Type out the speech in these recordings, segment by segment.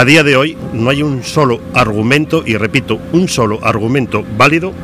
A día de hoy no hay un solo argumento, y repito, un solo argumento válido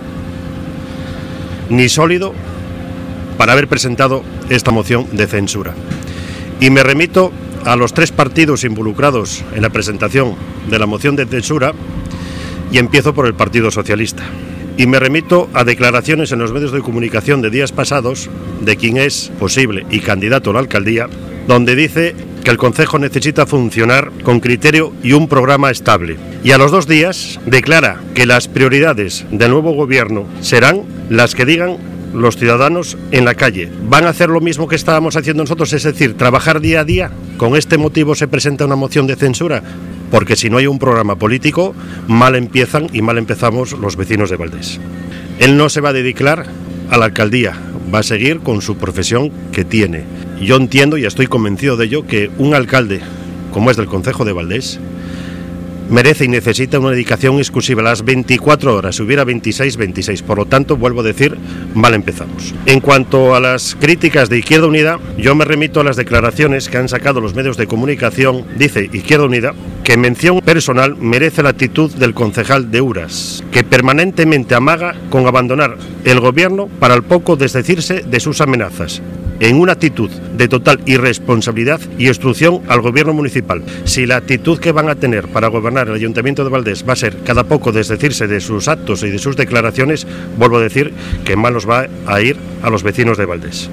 ni sólido para haber presentado esta moción de censura. Y me remito a los 3 partidos involucrados en la presentación de la moción de censura y empiezo por el Partido Socialista. Y me remito a declaraciones en los medios de comunicación de días pasados de quien es posible y candidato a la alcaldía, donde dice que el concejo necesita funcionar con criterio y un programa estable. Y a los 2 días declara que las prioridades del nuevo gobierno serán las que digan los ciudadanos en la calle. ¿Van a hacer lo mismo que estábamos haciendo nosotros? Es decir, trabajar día a día. ¿Con este motivo se presenta una moción de censura? Porque si no hay un programa político, mal empiezan y mal empezamos los vecinos de Valdés. Él no se va a dedicar a la alcaldía, va a seguir con su profesión que tiene. Yo entiendo y estoy convencido de ello que un alcalde, como es del concejo de Valdés, merece y necesita una dedicación exclusiva a las 24 horas, si hubiera 26. Por lo tanto, vuelvo a decir, mal empezamos. En cuanto a las críticas de Izquierda Unida, yo me remito a las declaraciones que han sacado los medios de comunicación. Dice Izquierda Unida que mención personal merece la actitud del concejal de Uras, que permanentemente amaga con abandonar el gobierno para al poco desdecirse de sus amenazas, en una actitud de total irresponsabilidad y obstrucción al gobierno municipal. Si la actitud que van a tener para gobernar el Ayuntamiento de Valdés va a ser cada poco desdecirse de sus actos y de sus declaraciones, vuelvo a decir que mal nos va a ir a los vecinos de Valdés.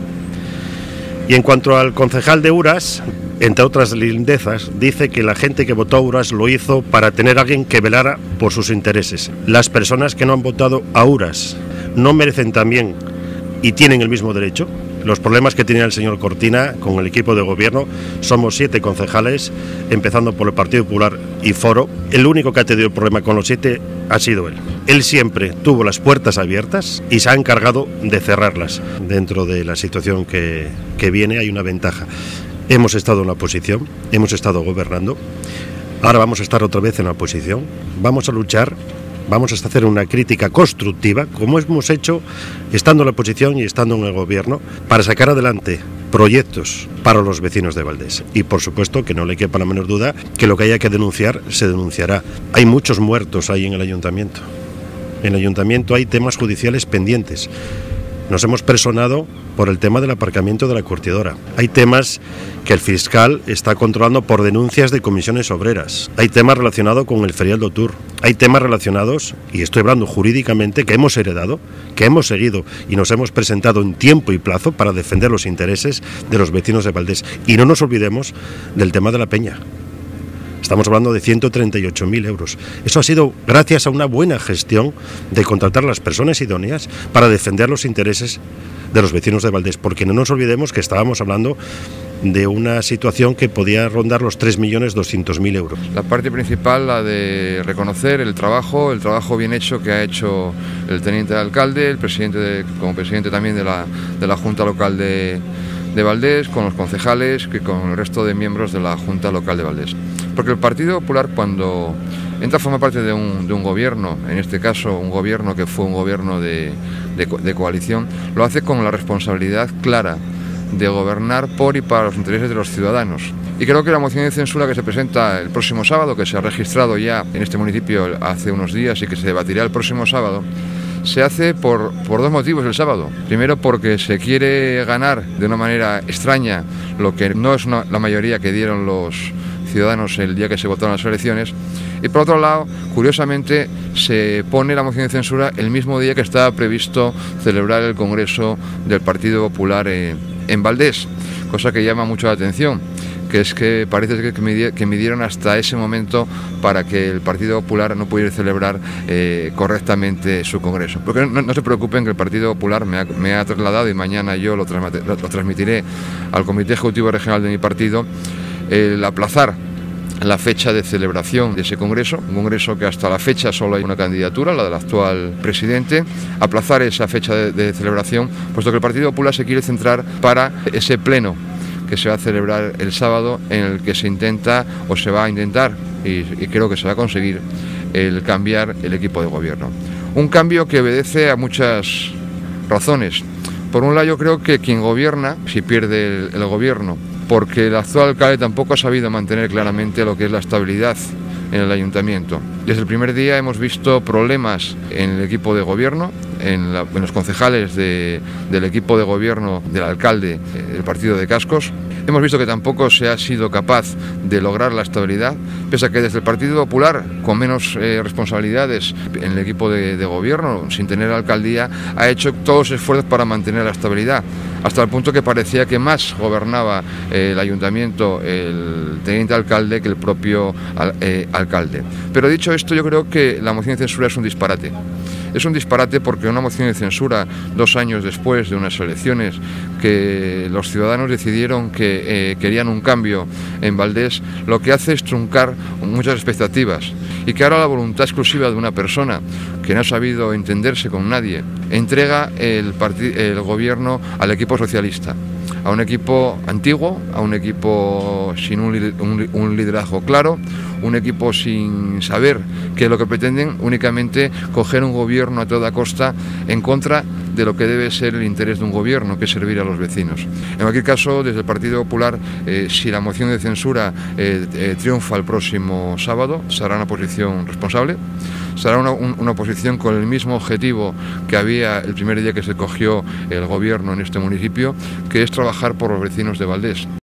Y en cuanto al concejal de Uras, entre otras lindezas, dice que la gente que votó a Uras lo hizo para tener a alguien que velara por sus intereses. Las personas que no han votado a Uras no merecen también y tienen el mismo derecho. Los problemas que tenía el señor Cortina con el equipo de gobierno, somos 7 concejales, empezando por el Partido Popular y Foro. El único que ha tenido el problema con los 7 ha sido él. Él siempre tuvo las puertas abiertas y se ha encargado de cerrarlas. Dentro de la situación que viene hay una ventaja. Hemos estado en la oposición, hemos estado gobernando, ahora vamos a estar otra vez en la oposición, vamos a luchar. Vamos a hacer una crítica constructiva, como hemos hecho estando en la oposición y estando en el gobierno, para sacar adelante proyectos para los vecinos de Valdés. Y por supuesto que no le quepa la menor duda que lo que haya que denunciar, se denunciará. Hay muchos muertos ahí en el ayuntamiento. En el ayuntamiento hay temas judiciales pendientes. Nos hemos personado por el tema del aparcamiento de la curtidora. Hay temas que el fiscal está controlando por denuncias de comisiones obreras. Hay temas relacionados con el ferial do Tour. Hay temas relacionados, y estoy hablando jurídicamente, que hemos heredado, que hemos seguido y nos hemos presentado en tiempo y plazo para defender los intereses de los vecinos de Valdés. Y no nos olvidemos del tema de la peña. Estamos hablando de 138.000 euros. Eso ha sido gracias a una buena gestión de contratar a las personas idóneas para defender los intereses de los vecinos de Valdés, porque no nos olvidemos que estábamos hablando de una situación que podía rondar los 3.200.000 euros. La parte principal, la de reconocer el trabajo bien hecho que ha hecho el teniente de alcalde, el presidente como presidente también de la Junta Local de Valdés, con los concejales y con el resto de miembros de la Junta Local de Valdés. Porque el Partido Popular, cuando entra a formar parte de un gobierno, en este caso un gobierno que fue un gobierno de coalición, lo hace con la responsabilidad clara de gobernar por y para los intereses de los ciudadanos. Y creo que la moción de censura que se presenta el próximo sábado, que se ha registrado ya en este municipio hace unos días y que se debatirá el próximo sábado, se hace por 2 motivos el sábado. Primero, porque se quiere ganar de una manera extraña lo que no es la mayoría que dieron los ciudadanos el día que se votaron las elecciones. Y por otro lado, curiosamente, se pone la moción de censura el mismo día que estaba previsto celebrar el Congreso del Partido Popular en Valdés, cosa que llama mucho la atención, que es que parece que midieron hasta ese momento para que el Partido Popular no pudiera celebrar correctamente su congreso. Porque no se preocupen, que el Partido Popular me ha trasladado, y mañana yo lo transmitiré al Comité Ejecutivo Regional de mi partido, el aplazar la fecha de celebración de ese congreso, un congreso que hasta la fecha solo hay una candidatura, la del actual presidente, aplazar esa fecha de celebración, puesto que el Partido Popular se quiere centrar para ese pleno que se va a celebrar el sábado, en el que se intenta, o se va a intentar, y creo que se va a conseguir, el cambiar el equipo de gobierno. Un cambio que obedece a muchas razones. Por un lado, yo creo que quien gobierna, si pierde el gobierno, porque el actual alcalde tampoco ha sabido mantener claramente lo que es la estabilidad en el ayuntamiento. Desde el primer día hemos visto problemas en el equipo de gobierno, en los concejales del equipo de gobierno del alcalde del partido de Cascos. Hemos visto que tampoco se ha sido capaz de lograr la estabilidad, pese a que desde el Partido Popular, con menos responsabilidades en el equipo de gobierno, sin tener alcaldía, ha hecho todos los esfuerzos para mantener la estabilidad, hasta el punto que parecía que más gobernaba el ayuntamiento, el teniente alcalde, que el propio alcalde. Pero dicho esto, yo creo que la moción de censura es un disparate. Es un disparate porque una moción de censura 2 años después de unas elecciones que los ciudadanos decidieron que querían un cambio en Valdés, lo que hace es truncar muchas expectativas y que ahora la voluntad exclusiva de una persona que no ha sabido entenderse con nadie entrega el gobierno al equipo socialista, a un equipo antiguo, a un equipo sin un liderazgo claro, un equipo sin saber que lo que pretenden únicamente coger un gobierno a toda costa en contra de lo que debe ser el interés de un gobierno, que es servir a los vecinos. En cualquier caso, desde el Partido Popular, si la moción de censura triunfa el próximo sábado, será una posición responsable, será una oposición con el mismo objetivo que había el primer día que se cogió el gobierno en este municipio, que es trabajar por los vecinos de Valdés.